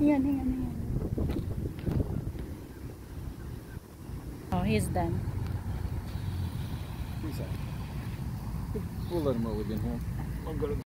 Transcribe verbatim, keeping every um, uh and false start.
Yan, yan, yan. Oh, he's done. He's out. We'll let him roll again here. I'll go to